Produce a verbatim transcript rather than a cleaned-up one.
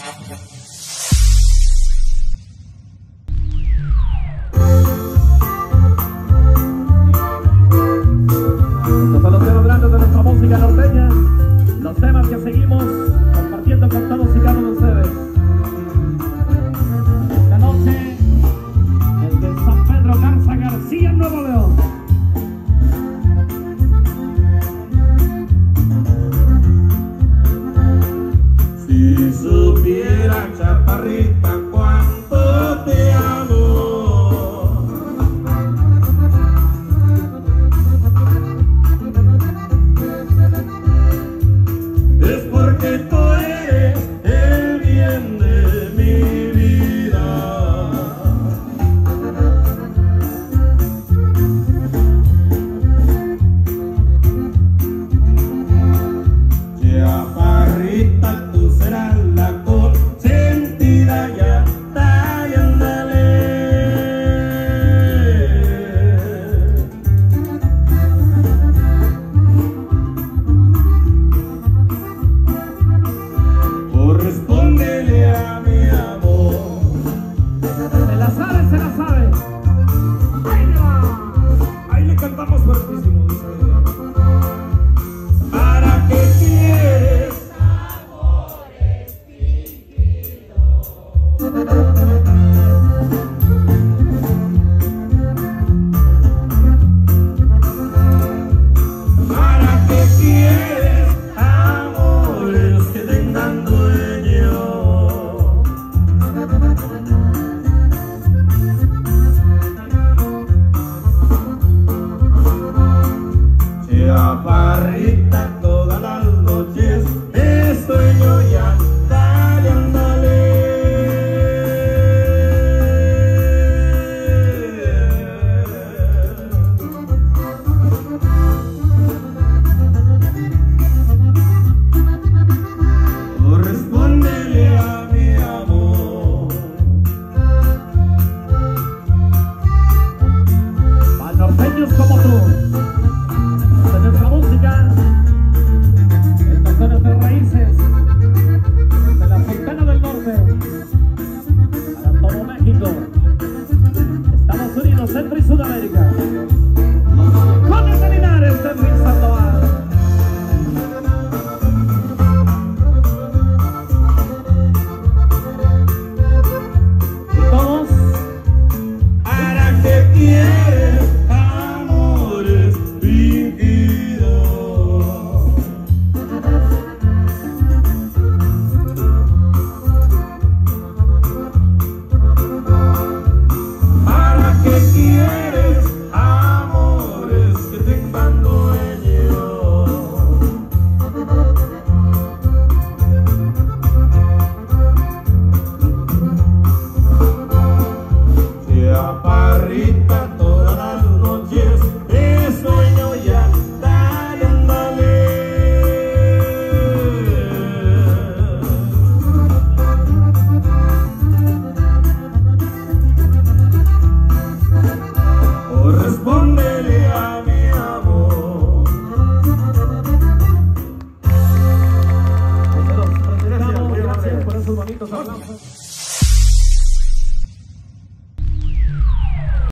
Los temas que seguimos compartiendo con todos y cada uno de ustedes. Esta noche, el de San Pedro Garza García, Nuevo León. Si supiera, chaparrita, cuánto te amo. Es porque tú eres el bien de mi vida. Chaparrita, tú serás la consentida, ya está, y ándale. Correspóndele a mi amor. Se la sabe, se la sabe. ¡Ahí va! Ahí le cantamos fuertísimo, dice. ¿Para qué quieres amores fingidos? ¿Para qué quieres amores que tengan dueño? Chaparrita, todas las noches te sueño, ya dale, ándale. Correspóndele a mi amor. Para norteños como tú, de nuestra música, en canciones de raíces, de la Sultana del Norte, para todo México, Estados Unidos, Centro y Sudamérica. Los Condes de Linares de Luis Sandoval. Y todos, ¿Para qué quieres amores fingidos? ¿Para qué quieres amores que tengan dueño?